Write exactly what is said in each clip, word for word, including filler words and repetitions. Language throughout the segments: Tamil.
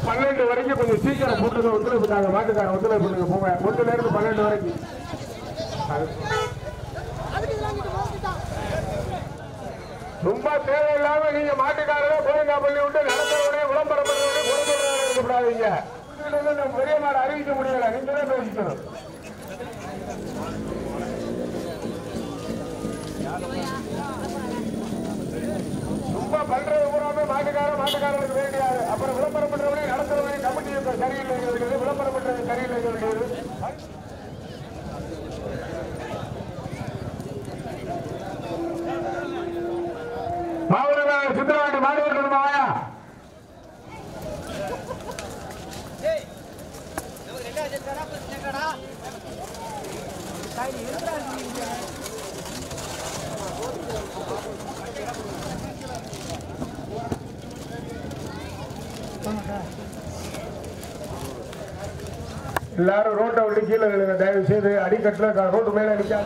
பன்னெண்டு வரைக்கும் கொஞ்சம் சீக்கிரம் போட்டு ஒத்துழைப்பு தாங்க. மாட்டுக்காரன் ஒத்துழைப்பு பண்ணுங்க போங்க. ஒன்றுல இருந்து பன்னெண்டு வரைக்கும் ரொம்ப தேவையில்லாம நீங்க மாட்டுக்காரரை போலங்கா பண்ணி விட்டு நடத்துறவனே விளம்பரம் பண்ணுறவனே பொறுப்புறாங்க இருக்கக்கூடாதீங்க. நம்ம பெரிய மாடு அறிவிக்க முடியல. நீங்க தான் பேசிக்கணும். ரொம்ப பண்றது பூராமே மாட்டுக்கார மாட்டுக்காரனுக்கு வேண்டியாது. அப்புறம் விளம்பரம் பண்றவனே நடத்துறவனே கமிட்டி சரியில்லை விளம்பரம் பண்றது சரியில்லை சொல்லிடுது. மாவட்ட சித்திரவாண்டி மாடு ஓட்டணுமாயா? எல்லாரும் ரோட்டை விட்டு கீழே விழுங்க. தயவு செய்து அடிக்கட்டுல ரோட்டு மேல அடிக்காது.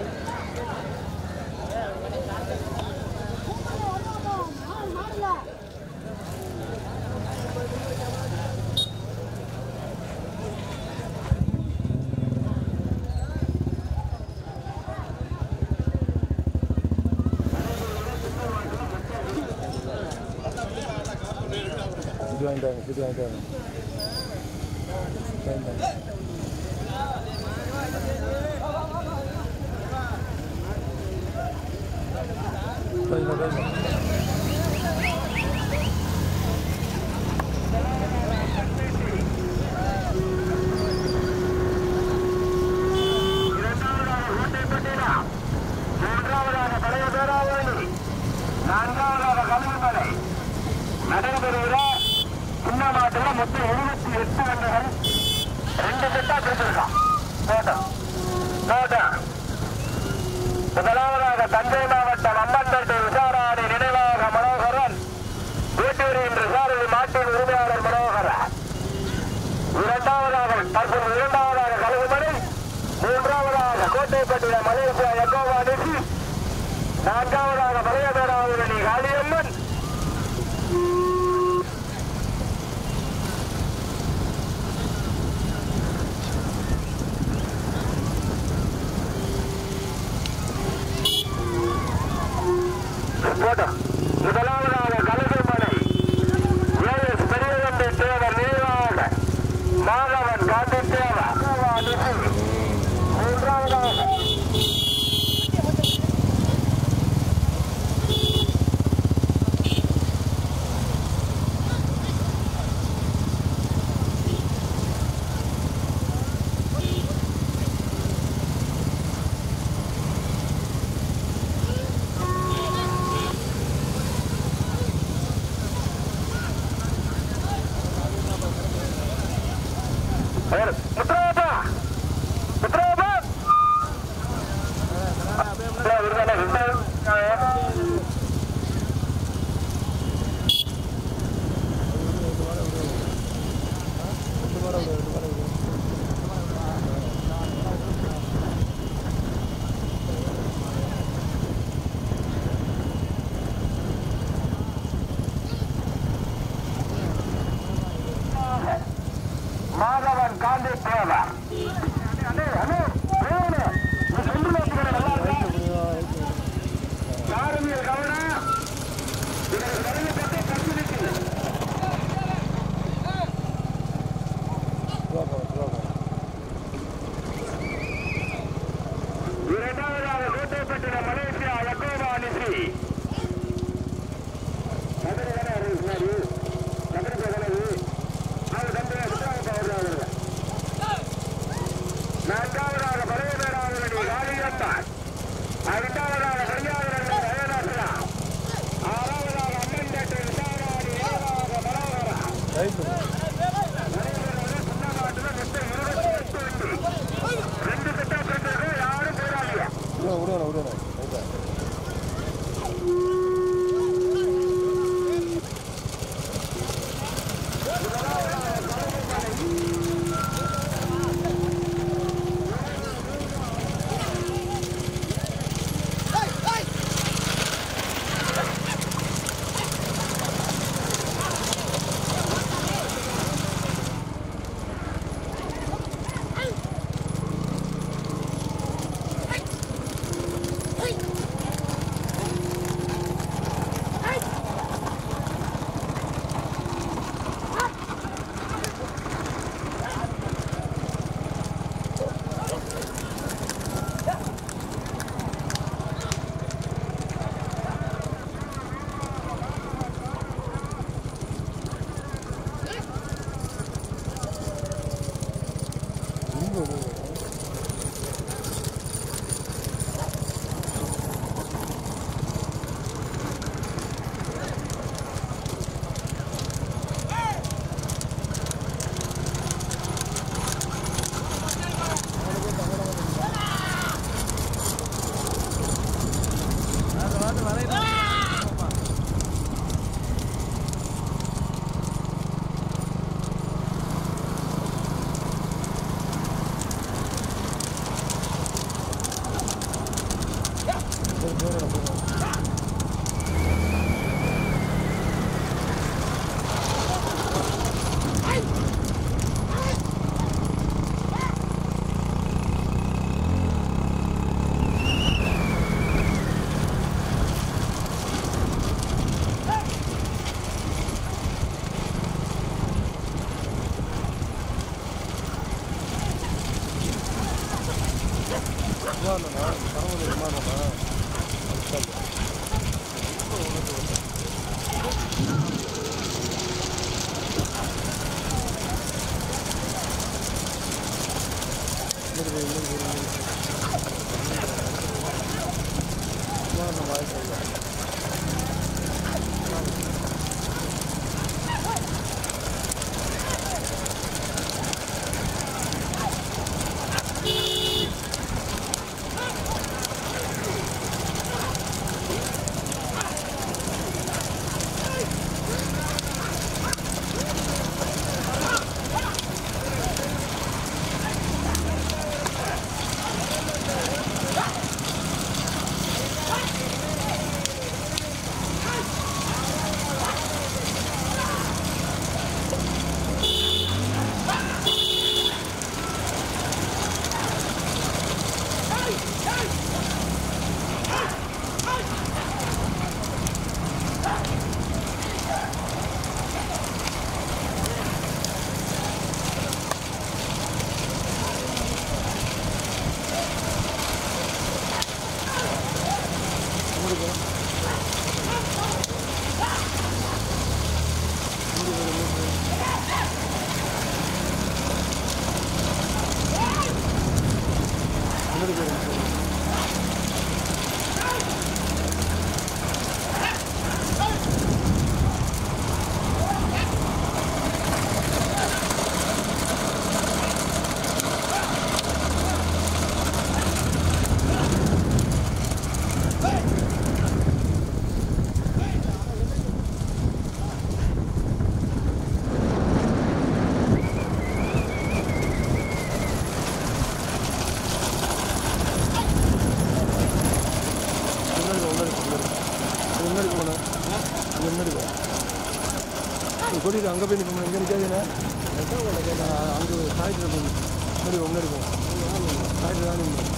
இது வாங்கிட்டாங்க இது வாங்கிட்டாங்க நான்காவதாக கழுகுமலை நடைபெறுகிற சின்ன மாட்டுல மொத்தம் எழுபத்தி எட்டு வண்டிகள் ரெண்டு செட்டா பிரிச்சிருக்கான். முதலாவதாக தஞ்சை மாவட்டம் அம்மன்பேட்டை விசாராணி நினைவாக மனோகரன் வீட்டூரி என்று விசாரணை மாட்டின் உரிமையாளர் மனோகரன். இரண்டாவதாக தற்போது இரண்டாவதாக கழுகுமலை, மூன்றாவதாக கோட்டைப்பட்டின மலேசியா எக்கோவா நிசி, நான்காவதாக பழையபேராவூரணி காளியம்மன், முதலாவதாக கழுகுமலை ஏஎஸ் பெரியவந்தை தேவர் நினைவாக மாதவன் காந்தி தேவர், மூன்றாவதாக மாதவன் காந்தி தேவர். இரண்டாவதாக கோட்டைப்பட்டின மலேசியா எக்கோவா நிசி, கொடியில் அங்கே போய் நிற்போம் இங்கே நிற்காதுண்ணே அங்கே சாய்ட்டு முன்னாடி முன்னாடி போவோம் சாய்ட்டு தான் நிற்போம்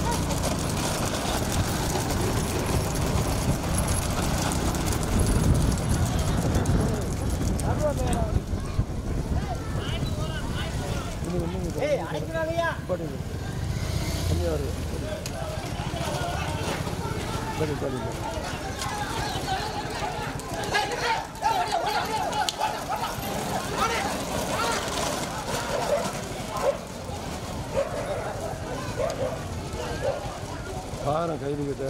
கம்மியாக வருது சரி சரி பாரம் கைது கிட்ட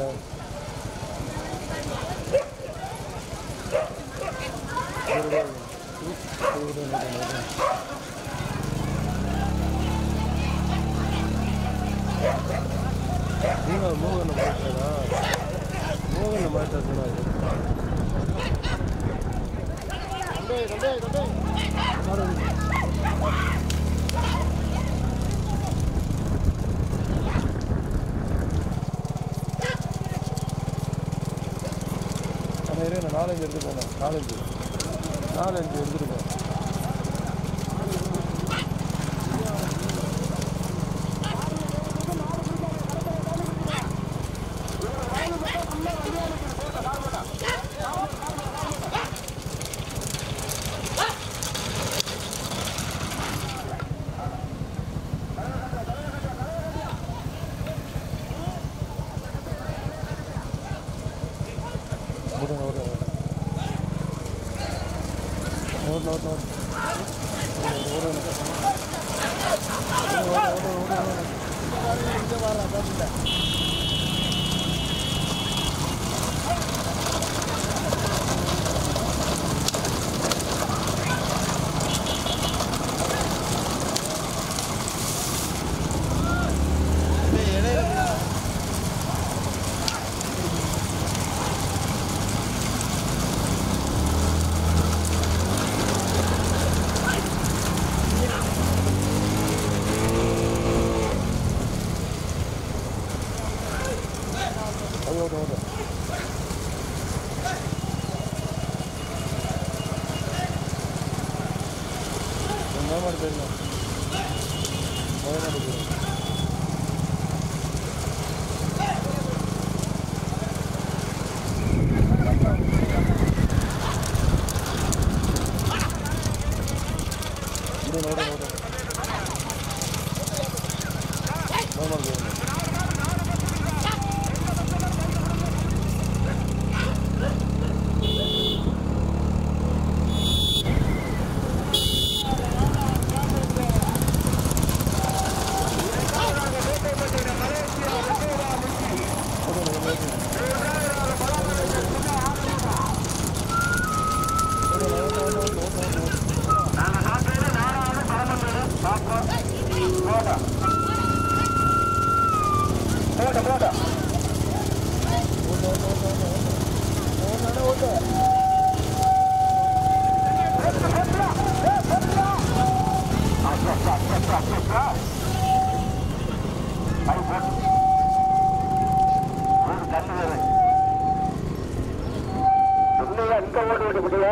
நீங்கள் மோகனை மாட்டாரா மோகனை மாட்டா சொன்னாரு நான் நாலஞ்சு எடுத்து போனேன் நாலஞ்சு நாலஞ்சு எடுத்துட்டு போனேன்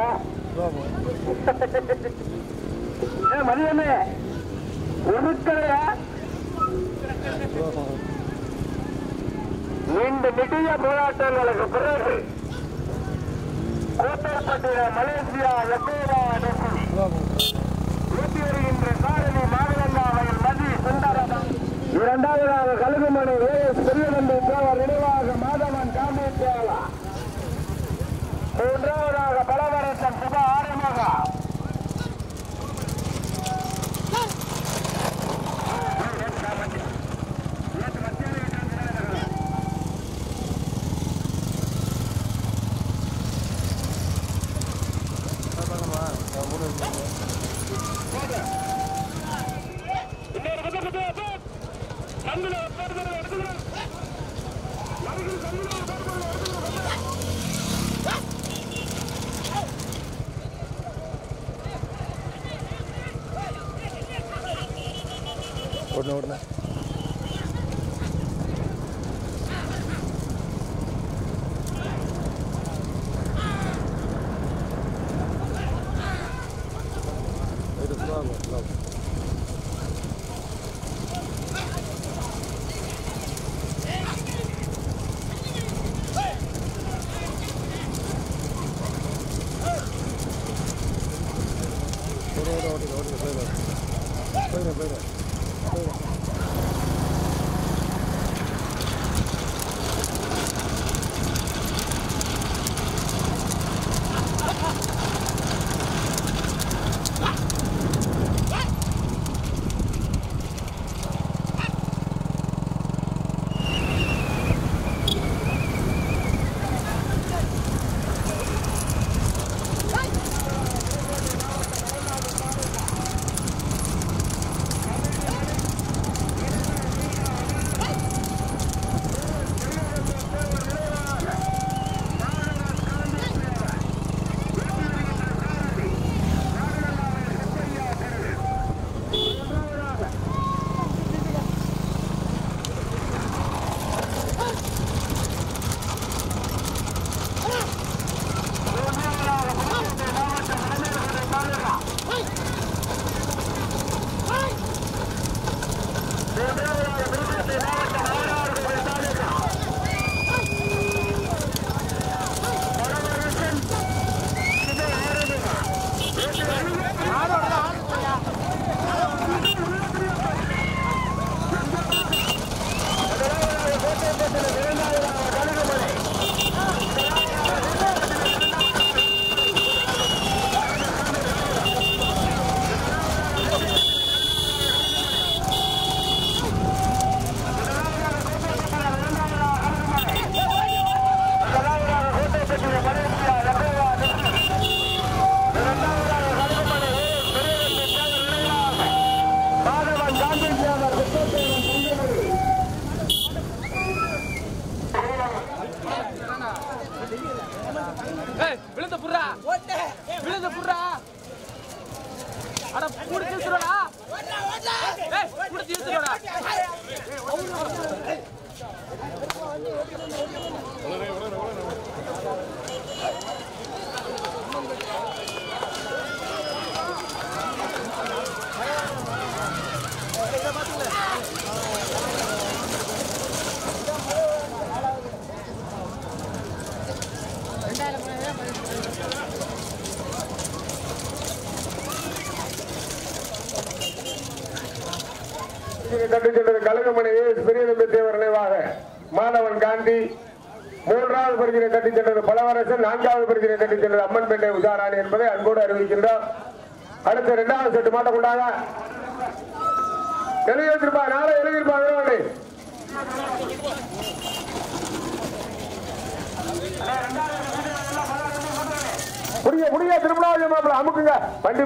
மதியமே ஒதுக்கலையா நீண்ட நெடிய போராட்டங்களுக்கு பிறகு கோட்டைப்பட்டின மலேசியா எட்டேவா ஊட்டி வருகின்ற காரணி மாநிலங்காவையில் மதி சுந்தரன் இரண்டாவதாக கழுகுமணி ஏஎஸ் பெரியநம்பி தேவர் நினைவாக மாதவன் காந்தி தேவா மூன்றாவதாக பலவரசன் சுப ஆறுமுகா ஓடனே ஓடனே போயிடும் போயிடும் கழுகுமணி பெரியநம்பி தேவர் நினைவாக மாதவன் காந்தி மூன்றாவது பரிசினை தட்டிச் சென்றது பலவரசன் நான்காவது பரிசினை தட்டிச் சென்றது அம்மன் பெண்ணை உஷாராணி என்பதை அன்போடு அறிவிக்கின்றோம். அடுத்த இரண்டாவது செட்டு மாட்ட கொண்டாங்க எழுதியிருப்பா நாளை எழுதியிருப்பா வீரவாணி முடிய முடிய திருமணம் அமுக்குங்க வண்டி